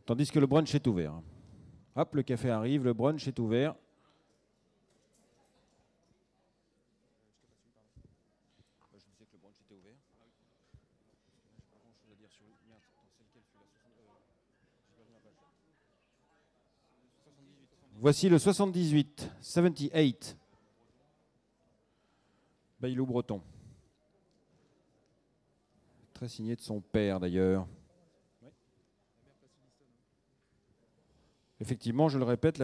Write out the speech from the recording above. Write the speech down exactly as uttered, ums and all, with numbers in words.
Tandis que le brunch est ouvert. Hop, le café arrive, le brunch est ouvert. Je disais que le brunch était ouvert. Voici le soixante-dix-huit, soixante-dix-huit. Bailou Breton. Très signé de son père d'ailleurs. Effectivement, je le répète,